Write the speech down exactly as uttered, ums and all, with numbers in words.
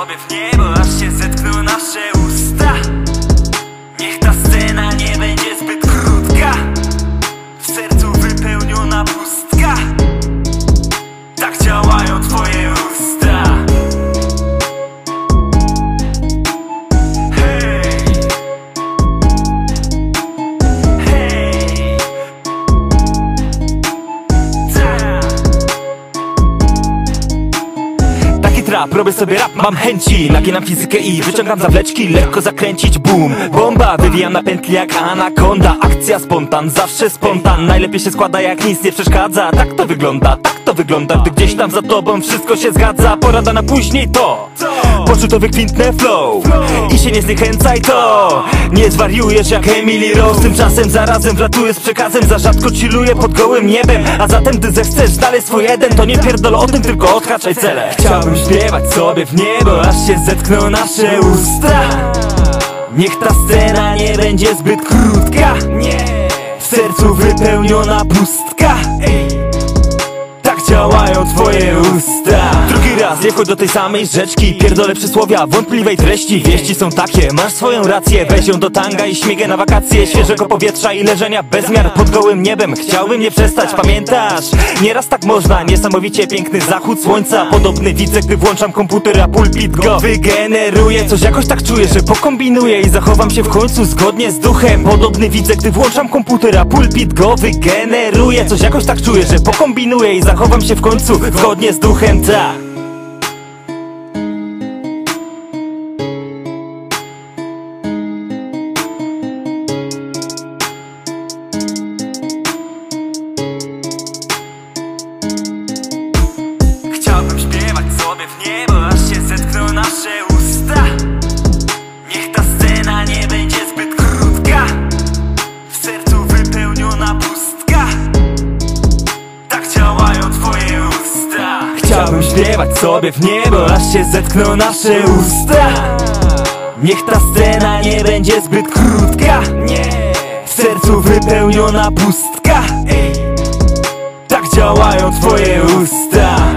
sobie w niebo, aż się zetkną nasze usta. Niech ta scena nie będzie zbyt krótka, w sercu wypełniona pustka. Tak działają twoje usta. Hej, hej, ta. Taki trap, robię sobie rap, mam chęci. Naginam fizykę i wyciągam zawleczki. Lekko zakręcić, boom, bomba. Wywijam na pętli jak anakonda. Akcja spontan, zawsze spontan. Najlepiej się składa jak nic nie przeszkadza. Tak to wygląda, tak to wygląda, gdy gdzieś tam za tobą wszystko się zgadza. Porada na później to poczuj to wykwintne flow i się nie zniechęcaj, to nie zwariujesz jak Emily Rose. Tymczasem zarazem wlatuję z przekazem, za rzadko chilluję pod gołym niebem. A zatem gdy zechcesz dalej swój jeden, to nie pierdol o tym, tylko odhaczaj cele. Chciałbym śpiewać sobie w niebo, aż się zetkną nasze usta. Niech ta scena nie będzie zbyt krótka, nie, w sercu wypełniona pustka. Ej, tak działają twoje usta. Drugi raz nie wchodź do tej samej rzeczki. Pierdolę przysłowia wątpliwej treści. Wieści są takie, masz swoją rację. Weź ją do tanga i śmigę na wakacje. Świeżego powietrza i leżenia bez miar pod gołym niebem. Chciałbym nie przestać, pamiętasz? Nieraz tak można, niesamowicie piękny zachód słońca. Podobny widzę, gdy włączam komputer, a pulpit go wygeneruje. Coś jakoś tak czuję, że pokombinuję i zachowam się w końcu zgodnie z duchem. Podobny widzę, gdy włączam komputer, a pulpit go wygeneruje. Coś jakoś tak czuję, że pokombinuję i zachowam się w końcu zgodnie z duchem, ta. Chciałbym śpiewać sobie w niebo, aż się zetkną nasze usta. Niech ta scena nie będzie zbyt krótka, w sercu wypełniona pustka. Tak działają twoje usta. Chciałbym śpiewać sobie w niebo, aż się zetkną nasze usta. Niech ta scena nie będzie zbyt krótka, nie, w sercu wypełniona pustka. Ej, tak działają twoje usta.